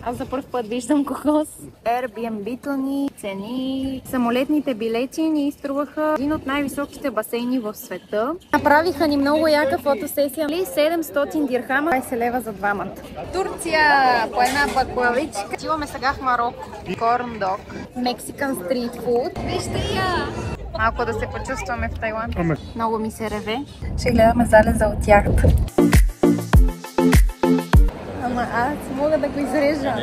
Аз за първ път виждам кокос. Airbnb-то ни цени. Самолетните билети ни струваха един от най-високите басейни в света. Направиха ни много яка фотосесия. 700 дирхама, 20 лева за двамата. Турция по една баклавичка. Отиваме сега в Мароко. Корн дог. Мексикан стрит фуд. Вижте я! Малко да се почувстваме в Тайланд. Много ми се реве. Ще гледаме залеза от яхта. Ама аз мога да го изрежа.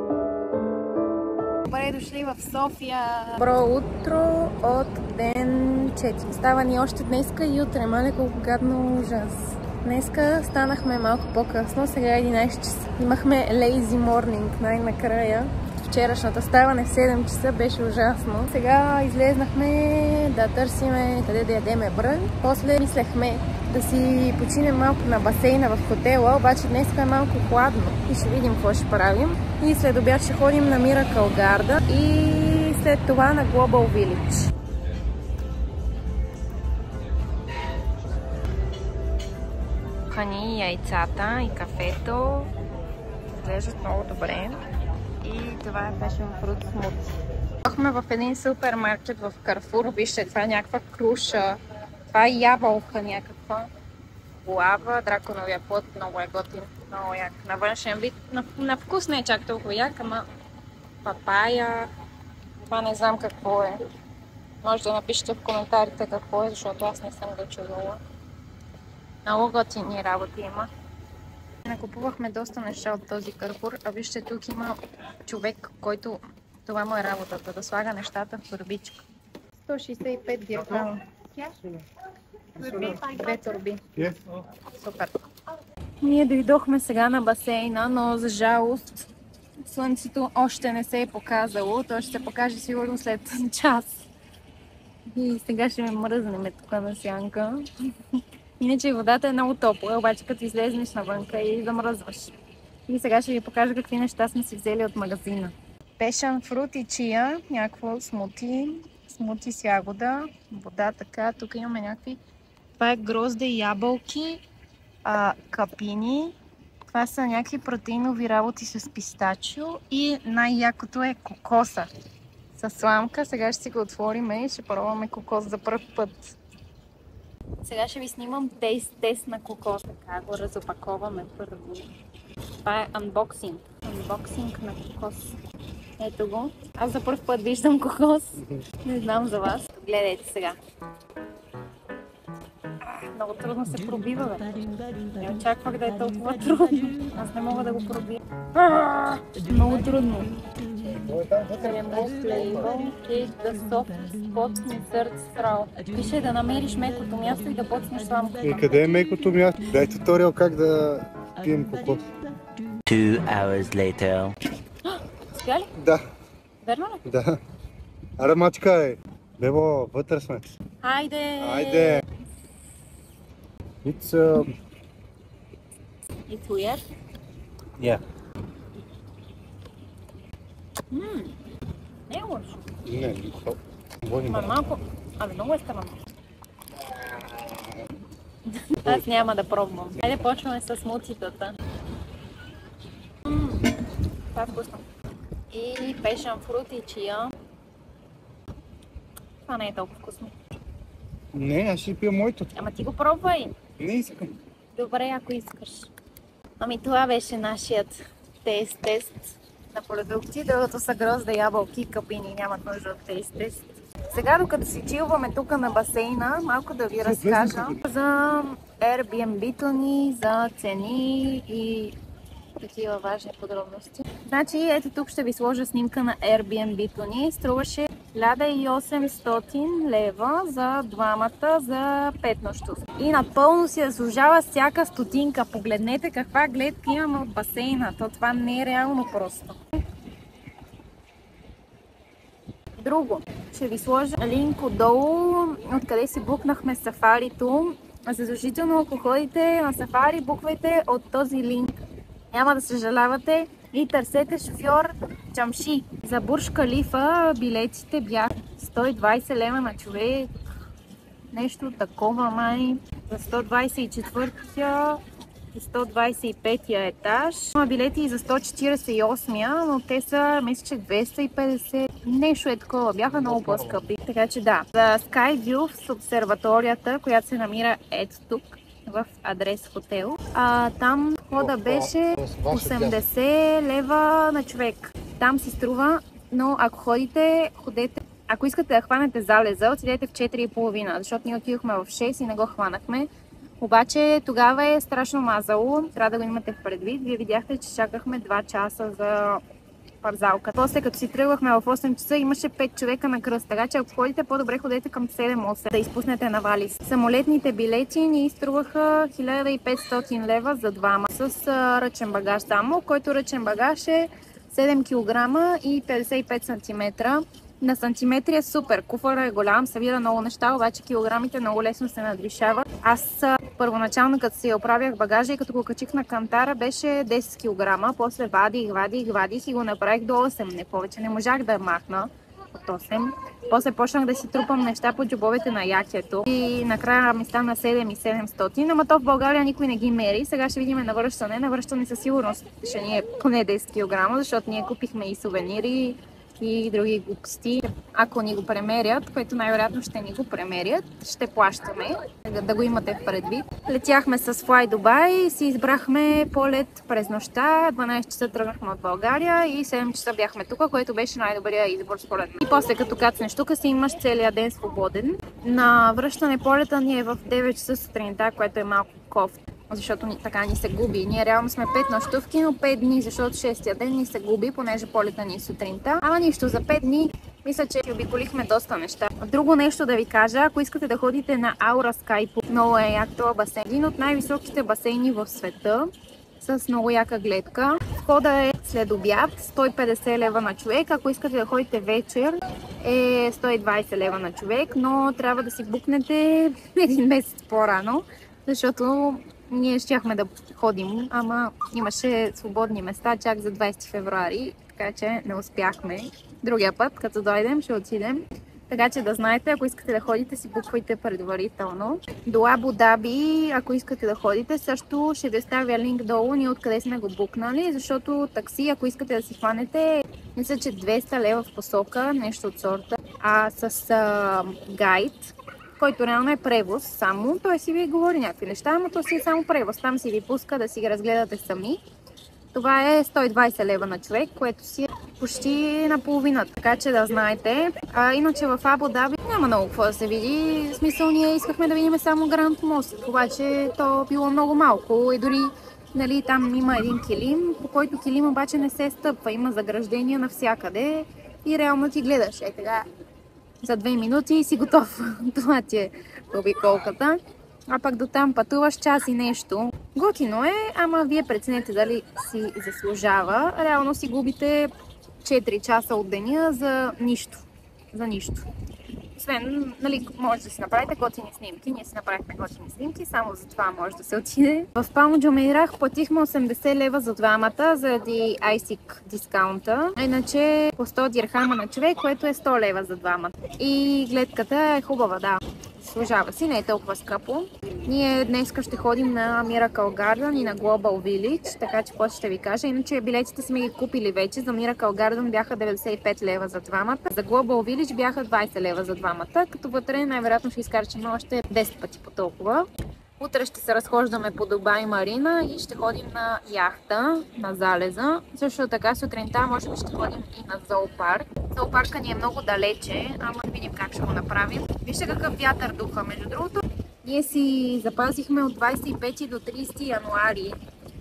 Добре дошли в София. Добро утро от ден 4. Става ни още днеска и утре. Мале колко гадно ужас. Днеска станахме малко по-късно, сега е 11 часа. Имахме lazy morning най-накрая. Вчерашната ставане в 7 часа беше ужасно. Сега излезнахме да търсиме къде да ядеме брън. После мислехме да си починем малко на басейна в хотела, обаче днес е малко хладно и ще видим какво ще правим. И след обяд ще ходим на Miracle Garden и след това на Global Village. Хани, яйцата и кафето изглеждат много добре. И това е passion fruit smoothie. Бяхме в един супермаркет в Карфур. Вижте, това е някаква круша. Това е ябълка някаква. Лава, драконовия плод, много е готин. Много як. На външен вид. На вкус не е чак толкова як, ама папая. Това не знам какво е. Може да напишете в коментарите какво е, защото аз не съм го чувала. Много готини работи има. Накупувахме доста неща от този Карфур, а вижте, тук има човек, който това му е работата, да слага нещата в турбичка. 165 дирхама. Две турби. Супер. Ние дойдохме сега на басейна, но за жалост слънцето още не се е показало. То ще се покаже сигурно след час. И сега ще ме мръзнем тук на сянка. Иначе водата е много топла, обаче като излезнеш навънка и замръзваш. И сега ще ви покажа какви неща сме си взели от магазина. Passion fruit и чия, някакво смути с ягода, вода така. Тук имаме някакви... Това е грозде и ябълки, капини. Това са някакви протеинови работи с пистачио и най-якото е кокоса с сламка. Сега ще си го отворим и ще пробваме кокос за пръв път. Сега ще ви снимам тест на кокос. Така го разопаковаме първо. Това е анбоксинг. Анбоксинг на кокос. Ето го. Аз за първ път виждам кокос. Не знам за вас. Гледайте сега. Много трудно се пробива, бе. Не очаквах да е толкова трудно. Аз не мога да го пробия. Много трудно. Пише да намериш мекото място и да почнеш сламката. И къде е мекото място? Дай туториал как да пием кокос. 2 hours later. Успя ли? Да. Верно ли? Да. Аре, мачкай! Бебо, вътре сме. Хайде! Хайде! It's weird? Yeah. Не е лошо. Не, Ма малко... Абе, много е странно. Аз няма да пробвам. Хайде почваме с смутитата. Това е вкусно. И passion fruit и чия. Това не е толкова вкусно. Не, аз ще пия моето. Ама ти го пробвай. Не искам. Добре, ако искаш. Ами това беше нашият тест на продукти, другото са грозде, ябълки и капини, нямат нужда от тест. Сега, докато си чилваме тук на басейна, малко да ви разкажа за Airbnb-то ни, за цени и такива важни подробности. Значи, ето тук ще ви сложа снимка на Airbnb-то ни. Струваше 1800 лева за двамата за 5 нощувки. И напълно си заслужава всяка стотинка. Погледнете каква гледка имаме от басейна. То това не е реално просто. Друго. Ще ви сложа линк отдолу, откъде си букнахме сафарито. Задължително, ако ходите на сафари, буквайте от този линк. Няма да съжалявате и търсете шофьор Чамши. За Бурж Калифа билетите бяха 120 лева на човек. Нещо такова май. За 124-тия 125-я етаж. Има билети и за 148-я, но те са, мисля, че 250. Нещо е такова. Бяха много по-скъпи. Така че да. За Skyview в обсерваторията, която се намира ето тук, в адрес хотел. Там входа беше 80 лева на човек. Там си струва, но ако ходите. Ако искате да хванете залеза, отидете в 4,5, защото ние отидохме в 6 и не го хванахме. Обаче тогава е страшно мазало, трябва да го имате в предвид. Вие видяхте, че чакахме 2 часа за парзалка. После като си тръгвахме в 8 часа имаше 5 човека на кръст, така че ако ходите по-добре ходете към 7-8 да изпуснете на Валис. Самолетните билети ни струваха 1500 лева за двама с ръчен багаж само, който ръчен багаж е 7 кг и 55 см. На сантиметри е супер, куфъра е голям, събира много неща, обаче килограмите много лесно се надвишават. Аз първоначално като си оправях багажа и като го качих на кантара беше 10 кг, после вадих и го направих до 8, не повече, не можах да махна от 8. После почнах да си трупам неща по джобовете на якето и накрая ми стана 7700, ама то в България никой не ги мери. Сега ще видим навръщане със сигурност ще ни е поне 10 кг, защото ние купихме и сувенири, и други глупости. Ако ни го премерят, което най-вероятно ще ни го премерят, ще плащаме, да го имате в предвид. Летяхме с Fly Dubai и си избрахме полет през нощта. 12 часа тръгнахме от България и 7 часа бяхме тук, което беше най-добрият избор според мен. И после като кацнеш тук си имаш целия ден свободен. На връщане полета ни е в 9 часа сутринта, което е малко кофт, защото така ни се губи. Ние реално сме 5 нощувки, но 5 дни, защото 6-я ден ни се губи, понеже полета ни е сутринта. Ама нищо, за 5 дни мисля, че обиколихме доста неща. Друго нещо да ви кажа, ако искате да ходите на Aura Sky Pool, много е як този басейн. Един от най-високите басейни в света, с много яка гледка. Входа е след обяд, 150 лева на човек. Ако искате да ходите вечер, е 120 лева на човек, но трябва да си букнете един месец по-рано, защото ние щяхме да ходим, ама имаше свободни места чак за 20 февруари, така че не успяхме. Другия път, като дойдем, ще отидем. Така че да знаете, ако искате да ходите, си буквайте предварително. До Абу Даби, ако искате да ходите, също ще ви оставя линк долу, ние откъде сме го букнали, защото такси, ако искате да си хванете, мисля, че 200 лева в посока, нещо от сорта, с гайд, който реално е превоз само. Той си ви говори някакви неща, ама то си е само превоз. Там си ви пуска да си ги разгледате сами. Това е 120 лева на човек, което си е почти наполовината, така че да знаете. Иначе в Абу Даби няма много какво да се види. В смисъл, ние искахме да видим само Гранд мост, обаче то било много малко и дори там има един килим, по който килим обаче не се стъпва. Има заграждения навсякъде и реално ти гледаш. Сега за 2 минути и си готов. Това ти е обиколката. А пък до там пътуваш час и нещо. Готино е, ама вие преценете дали си заслужава. Реално си губите 4 часа от деня за нищо. За нищо. Освен, може да си направите готини снимки. Ние си направихме готини снимки, само за това може да се отиде. В Палм Джумейрах платихме 80 лева за двамата, заради ISIC дискаунта. Иначе по 100 дирхама на човек, което е 100 лева за двамата. И гледката е хубава, да. Служава си, не е толкова скъпо. Ние днес ще ходим на Miracle Garden и на Global Village, така че после ще ви кажа. Иначе билетите сме ги купили вече. За Miracle Garden бяха 95 лева за двамата. За Global Village бяха 20 лева за двамата, като вътре най-вероятно ще изкарчим още 10 пъти по толкова. Утре ще се разхождаме по Дубай Марина и ще ходим на яхта, на залеза. Също така сутринта може би ще ходим и на зоопарк. Зоопарка ни е много далече, ама да видим как ще го направим. Вижте какъв вятър духа, между другото. Ние си запазихме от 25 до 30 януари,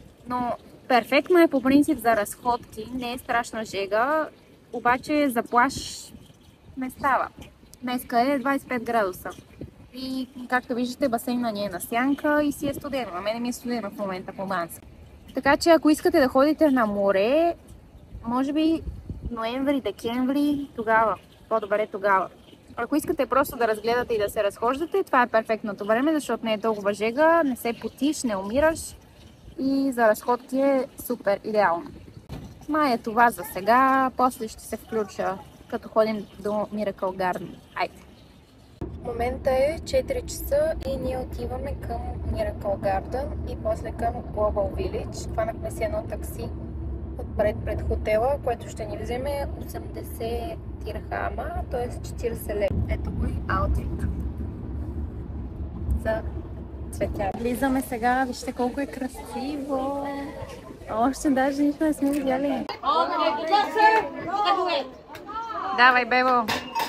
но перфектно е по принцип за разходки, не е страшна жега, обаче за плаж не става. Днеска е 25 градуса. И както виждате, басейна ни е на сянка и си е студено. На мен ми е студено в момента по Банска. Така че ако искате да ходите на море, може би ноември, декември, тогава. По-добре тогава. Ако искате просто да разгледате и да се разхождате, това е перфектното време, защото не е толкова жега, не се потиш, не умираш и за разходки е супер идеално. Май е това за сега, после ще се включа като ходим до Miracle Garden. Айде! момента е 4 часа и ние отиваме към Miracle Garden и после към Global Village. Хванахме си едно такси отпред пред хотела, което ще ни вземе 80 дирхама, т.е. 40 лева. Ето го и аутфит за цветя. Влизаме сега, вижте колко е красиво. Още даже нищо не сме видяли. Давай, Бебо!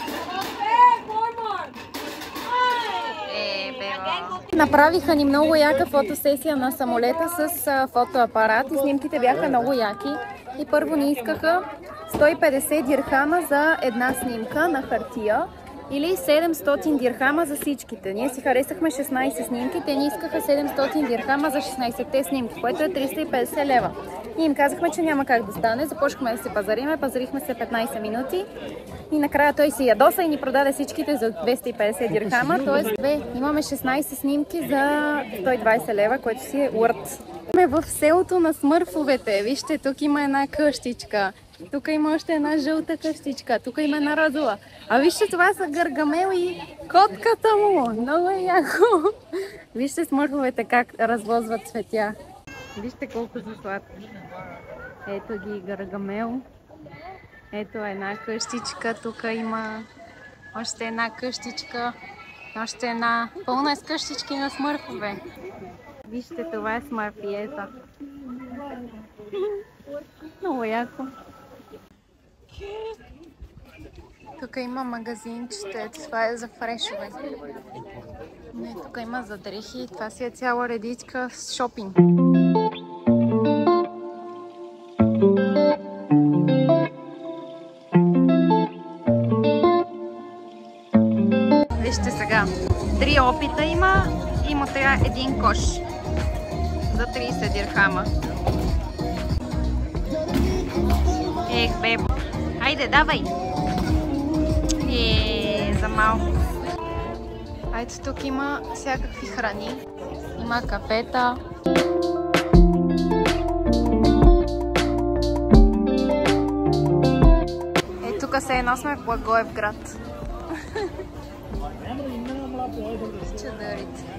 Направиха ни много яка фотосесия на самолета с фотоапарат и снимките бяха много яки. И първо ни искаха 150 дирхама за една снимка на хартия или 700 дирхама за всичките. Ние си харесахме 16 снимки, те ни искаха 700 дирхама за 16-те снимки, което е 350 лева. И им казахме, че няма как да стане. Започнахме да се пазариме, пазарихме се 15 минути и накрая той си ядоса и ни продаде всичките за 250 дирхама, т.е. имаме 16 снимки за 120 лева, което си е урт. Сме в селото на смърфовете. Вижте, тук има една къщичка. Тук има още една жълта къщичка. Тук има една розова. А вижте, това са Гаргамел и котката му. Много е яко. Вижте смърфовете как развозват цветя. Вижте колко са сладки. Ето ги Гаргамел. Ето една къщичка. Тук има още една къщичка. Още една. Пълна е с къщички на смърфове. Вижте, това е смърфи. Ето. Много яко. Тук има магазинчета. Това е за фрешове. Не, тук има за дрехи. Това си е цяла редичка с шопинг. Вижте сега. 3 опита има и му трябва един кош. За 30 дирхама. Ех, бебо. Хайде, давай! За малко. Ето тук има всякакви храни. Има кафета. Тук се едно сме в Благоевград. Чадърите.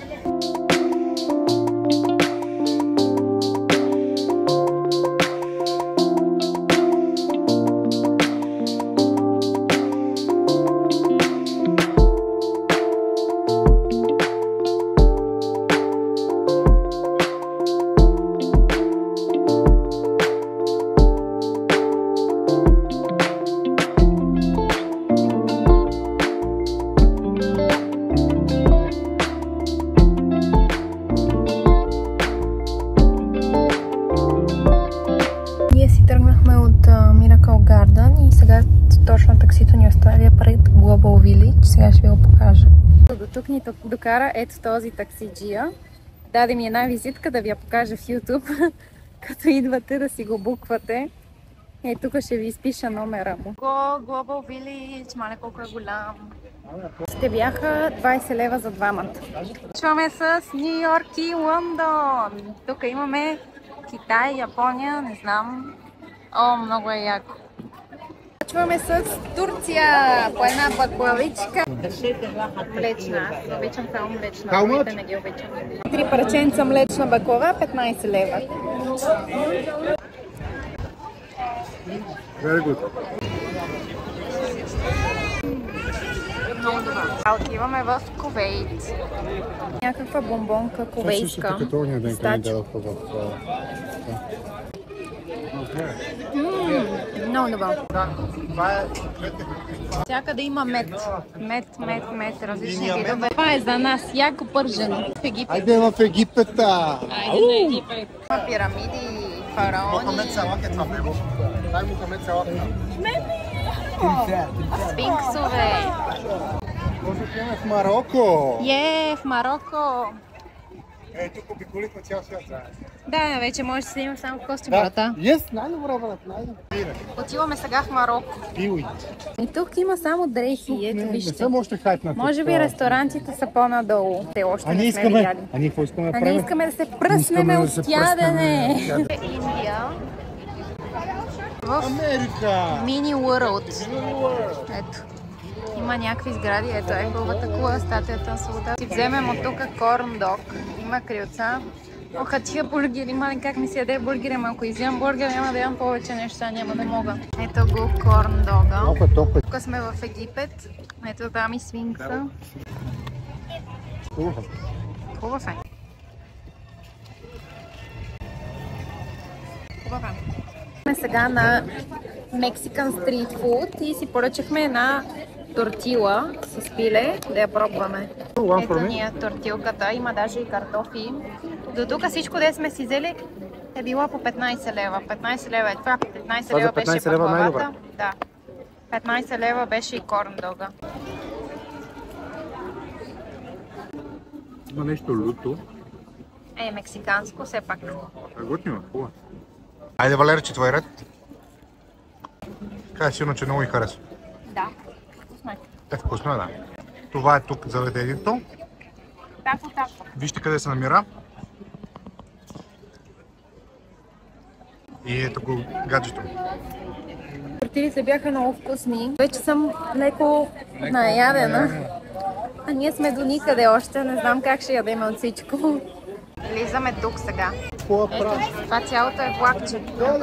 Точно таксито ни оставя пред Global Village. Сега ще ви го покажа. До тук ни докара ето този таксиджия. Даде ми една визитка да ви я покажа в YouTube. Като идвате да си го буквате. Тук ще ви изпиша номера му. Global Village, мале колко е голям. Ще бяха 20 лева за двамата. Чуваме с Нью Йорк и Лондон. Тук имаме Китай, Япония, не знам. О, много е яко. Почваме с Турция по една баклавичка. Млечна. Аз обичам само млечна. Другите не ги обичам. 3 парченца млечна баклава, 15 лева. Very good. Много добра. Отиваме в Кувейт. Някаква бомбонка кувейтска. Много добър. Всякъде има мед. Мед, различни видове. Това е за нас яко пържено в Египет. Айде в Египета! Айде на Египет. Има пирамиди, фараони. Сфинксове. Може да имаме в Мароко. В Мароко. Тук обиколихме цял свят. Да, вече може да снимам само в кости, брата. Най-добре, брат, най-добре. Отиваме сега в Мароко. И тук има само дрехи, ето вижте. Може би ресторантите са по-надолу. Те още не сме видяли. А ние какво искаме да правим? Ние искаме да се пръснем от ядене. Индия. В Америка. Мини World. Ето. Има някакви сгради, ето е хубавата кула, статуята на свобода. Си вземем от тук корн дог, има крилца. Оха, тия бургери, мали как ми се яде бургери, ако изям бургер, няма да ям повече неща, няма да мога. Ето го корн дога. Тук сме в Египет, ето там и свинкса. Хубав е. Сме сега на Mexican Street Food и си поръчахме една тортила с пиле, да я пробваме. Ето ни е тортилката, има даже и картофи. До тук всичко, де сме си взели, е било по 15 лева. 15 лева е това, 15 лева беше паклавата. Да. 15 лева беше и корн дога. Има нещо люто. Е, мексиканско все пак. Готино, хубаво. Айде, Валерче, твой ред. Така е сигурно, че много и харесва. Да, вкусно е. Вкусно е, да. Това е тук заведението. Тако. Вижте къде се намира. И ето го гаджето. Тортилите бяха много вкусни. Вече съм леко наядена. А ние сме до никъде още. Не знам как ще ядем от всичко. Влизаме тук сега. Ето, това цялото е влакче.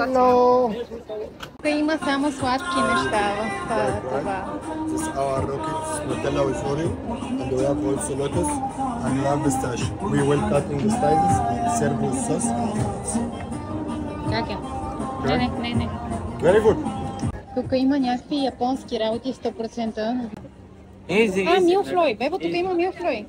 Тук има само сладки неща в това. This is our rockets, Nutella with Oreo, and we have also lotus, and we have pistachio. We will cut in the slices and serve with sauce and nuts. Как е? Не. Very good. Тук има някакви японски работи 100%. Милфлой. Бебо, тук има милфлой.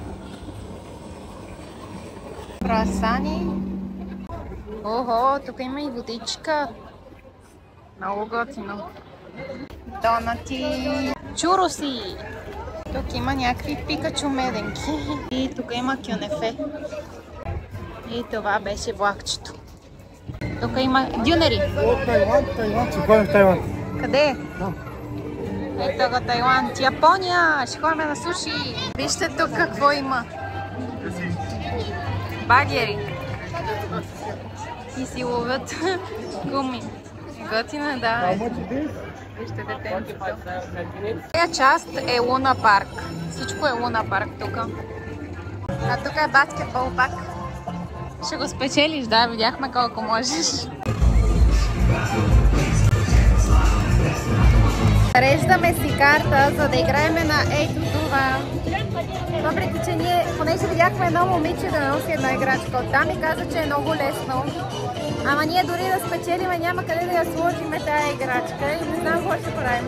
Красани. Охо, тук има и водичка. Много готино. Донати. Чуроси. Тук има някакви пикачу меденки. И тук има кюнефе. И това беше влакчето. Тук има дюнери. Тайланд. Къде? Ето го Тайланд. Япония! Ще ходим на суши. Вижте тук какво има. Багери. И си ловят гуми. Готина, да. Вижте детенцето. Тая част е Луна парк. Всичко е Луна парк тук. А тук е баскетбол пак. Ще го спечелиш, да, видяхме колко можеш. Реждаме си карта, за да играем на ето това. Въпреки, че ние, понеже видяхме едно момиче да носи една играчка оттам и каза, че е много лесно. Ама ние дори да спечелиме, няма къде да я сложиме тая играчка и не знам какво ще правим.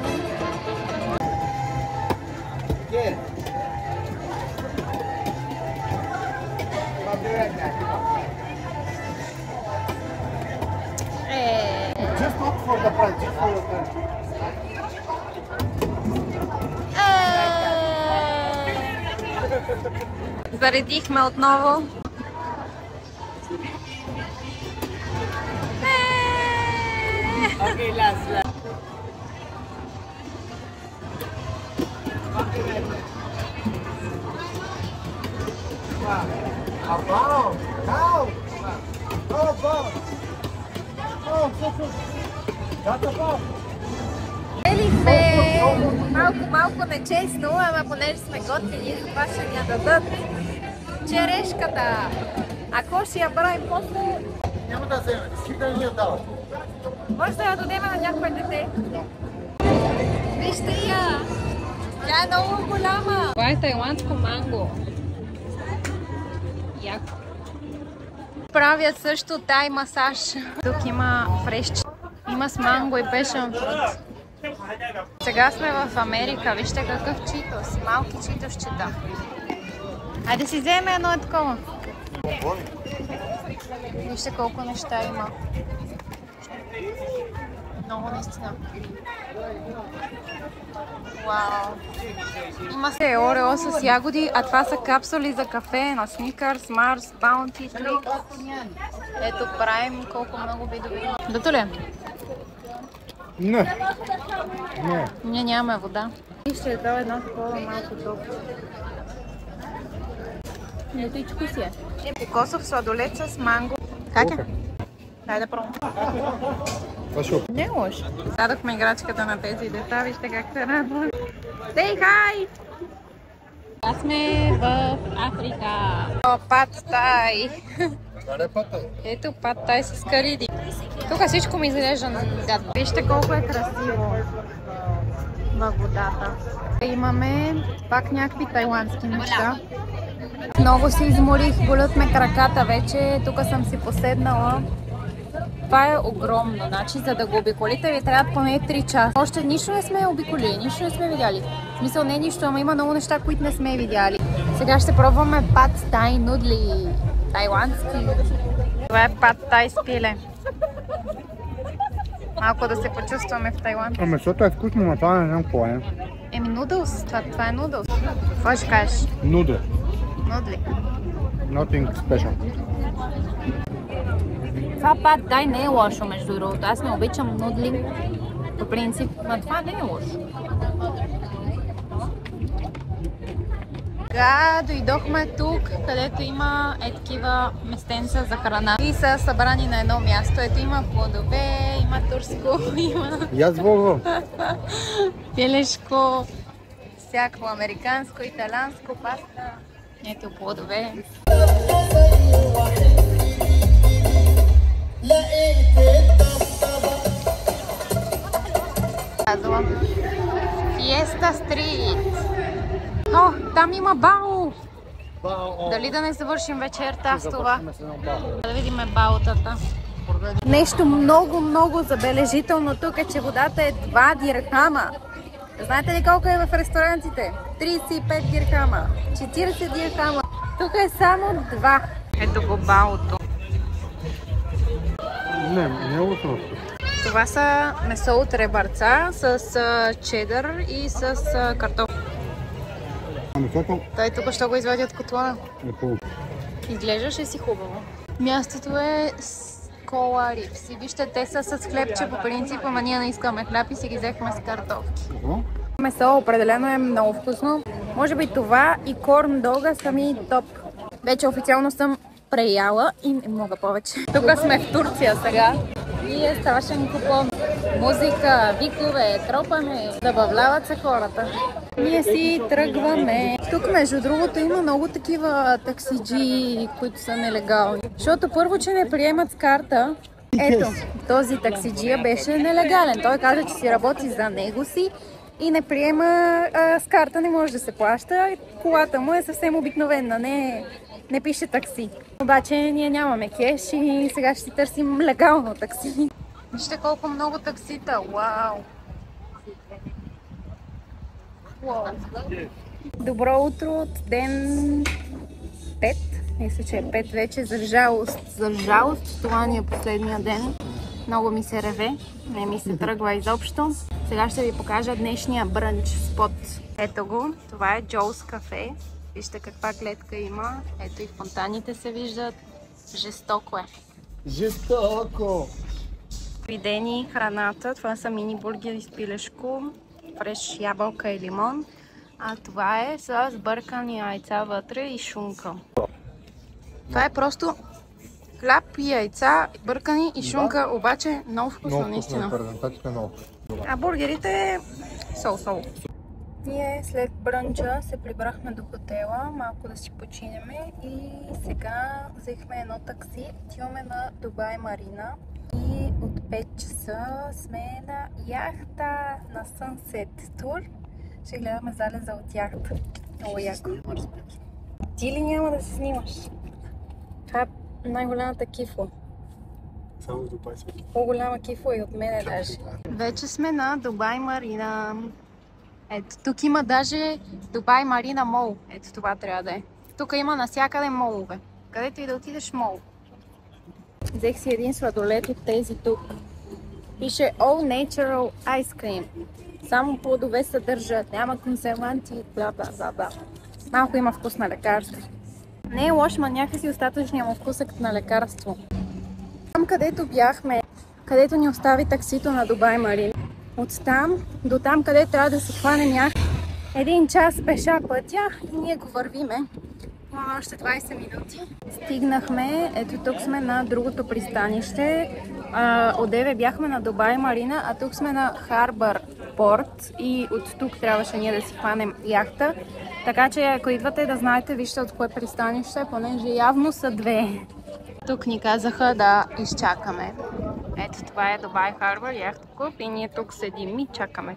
Just not for the price, just for the price. Заредихме отново. Okay, last. Елихме малко нечестно, ама понеже сме готвили, това ще ни я дадат черешката. Ако ще я броим после... Няма да вземе, си да ни я дава. Може да я дадем на някое дете. Вижте я! Тя е много голяма! Това е тайландско манго. Яко. Правят също тай масаж. Тук има фрешче. Има с манго и пешен фрут. Сега сме в Америка. Вижте какъв читос. Малки читосчета. Айде си вземе едно такова. Вижте колко неща има. Много наистина. Вау! Има се Орео с ягоди, а това са капсули за кафе на Snickers, Mars, Bounty, Twix. Ето правим колко много видове. Дето ли? Не. Ние нямаме вода. И ще дава едно такова малко толкова. Ето и чуку си е. Кокосов сладолет с манго. Как е? Дай да пробвам. Не е лошо. Дадохме играчката на тези деца, вижте как се радва. Say hi! Аз сме в Африка. Пад Тай. Ето Пад Тай с кариди. Тук всичко ми изглежда гадно. Вижте колко е красиво във водата. Имаме пак някакви тайландски неща. Много се изморих, болят ме краката вече. Тук съм си поседнала. Това е огромно, значи за да го обиколите ви трябва поне 3 часа. Още нищо не сме обиколили, нищо не сме видяли. В смисъл не нищо, ама има много неща, които не сме видяли. Сега ще пробваме пад тай нудли, тайландски. Това е пад тай с пиле. Малко да се почувстваме в Тайланд. А месото е вкусно, но това не знам какво е. Еми нудълс, това е нудълс. Какво ще кажеш? Нудъл. Нудли. Nothing special. Това пад тай не е лошо, между другото. Аз не обичам нудли по принцип, но това не е лошо. Сега дойдохме тук, където има такива местенца за храна и са събрани на едно място. Ето има плодове, има турско, има пилешко, всяко американско, италианско, паста. Ето плодове. Фиеста стрит. О, там има бао! Дали да не завършим вечерта с това? Да видим баотата. Нещо много забележително тук е, че водата е 2 дирхама. Знаете ли колко е в ресторантите? 35 дирхама, 40 дирхама. Тук е само 2. Ето го баото. Не е лошо. Това са месо от ребърца с чедър и с картоф. Той тук що го извади от котлона. Изглеждаше си хубаво. Мястото е Кола Рипси. Вижте, те са с хлебче по принцип, ама ние не искаме хляб и си ги взехме с картофки. Месо определено е много вкусно. Може би това и корн дога са ми топ. Вече официално съм преяла и не мога повече. Тук сме в Турция сега. И е страшен купон. Музика, викове, тропане, забавляват се хората. Ние си тръгваме. Тук между другото има много такива таксиджи, които са нелегални. Защото първо, че не приемат с карта. Ето, този таксиджия беше нелегален. Той каза, че си работи за него си и не приема с карта, не може да се плаща. Колата му е съвсем обикновена, не пише такси. Обаче ние нямаме кеш и сега ще си търсим легално такси. Вижте колко много таксита, вау! Добро утро от ден 5, мисля, че е 5 вече, за жалост, това ни е последния ден. Много ми се реве, не ми се тръгва изобщо. Сега ще ви покажа днешния брънч спот. Ето го, това е Джоус кафе. Вижте каква гледка има. Ето и фонтаните се виждат. Жестоко е. Жестоко! Видени храната. Това са мини бургери с пилешко, фреш ябълка и лимон. А това е с бъркани яйца вътре и шунка. Това е просто хляб и яйца, бъркани и шунка, обаче много вкусно, наистина. А бургерите сол. Ние след брънча се прибрахме до хотела, малко да си починеме и сега взехме едно такси. Отиваме на Дубай Марина и от 5 часа сме на яхта на Sunset Tour. Ще гледаме залеза от яхта. Много яко. Ти ли няма да се снимаш? Това е най-голямата кифла. Само в Дубай сме. По-голяма кифла и от мене даже. Вече сме на Дубай Марина. Ето, тук има даже Дубай Марина Мол. Ето това трябва да е. Тук има навсякъде молове. Където и да отидеш мол. Взех си един сладолет от тези тук. Пише All Natural Ice Cream. Само плодове съдържат, няма консерванти, бла. Малко има вкус на лекарство. Не е лош, ма някакси остатъчния му вкусък на лекарство. Там където бяхме, където ни остави таксито на Дубай Марина. От там до там, където трябва да се хванем 1 час пеша пътя и ние го вървиме. Имаме още 20 минути. Стигнахме, ето тук сме на другото пристанище. Одеве бяхме на Дубай Марина, а тук сме на Харбър порт и от тук трябваше ние да си хванем яхта. Така че ако идвате да знаете, вижте от кое пристанище, понеже явно са две. Тук ни казаха да изчакаме. Ето това е Dubai Harbour Yacht Club и ние тук седим и чакаме.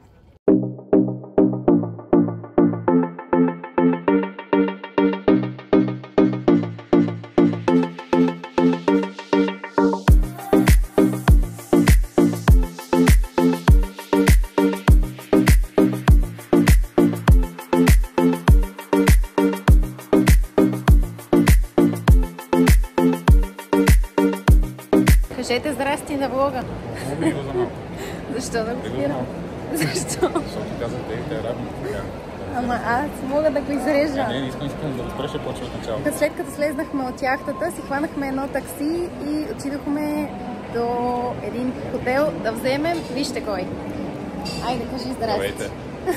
Кажете здрасти на влога. Мога ли го за малко? Защо да го спирам? Защо? Защото казахте, те работи така. Ама аз мога да го изрежа. Не искам да го спреш, почва от начало. След като слезнахме от яхтата, си хванахме едно такси и отидохме до един хотел да вземем. Вижте кой. Айде, кажи здрасти. Здравейте.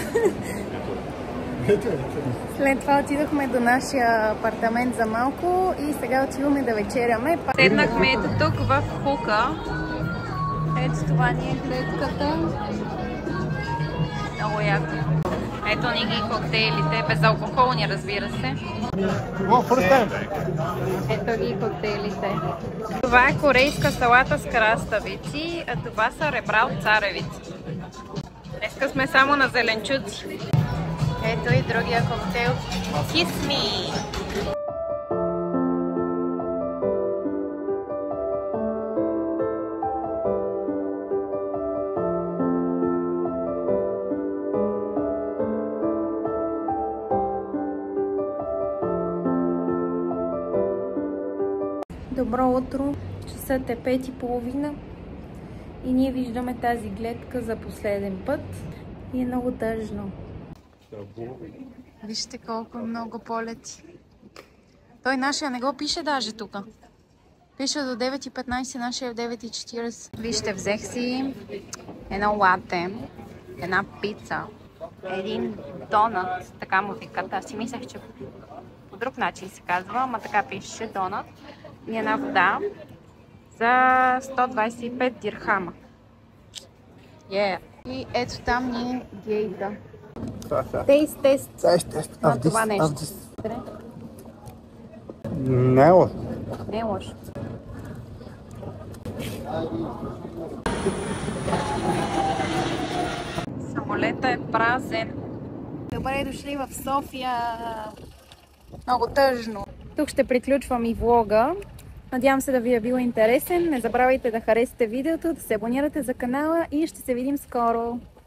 След това отидохме до нашия апартамент за малко и сега отиваме да вечеряме. Седнахме ето тук в Хука. Ето това ни е клетката. Много яко. Ето ни ги коктейлите, безалкохолни, разбира се. Ето ги коктейлите. Това е корейска салата с краставици, а това са ребра от царевици. Днеска сме само на зеленчуци. Ето и другия коктейл. Kiss me! Добро утро! Часът е 5:30 и ние виждаме тази гледка за последен път и е много тъжно. Вижте колко много полети. Той нашия не го пише даже тук. Пише до 9:15, нашия е в 9:40. Вижте, взех си едно лате, една пица, един донат, така му викат. Аз си мислех, че по друг начин се казва, ама така пише донат. И една вода за 125 дирхама. И ето там ни е гейта. Тест на това нещо. Не е лошо. Не е лошо. Самолета е празен. Добре дошли в София. Много тъжно. Тук ще приключвам и влога. Надявам се да ви е бил интересен. Не забравяйте да харесате видеото, да се абонирате за канала и ще се видим скоро.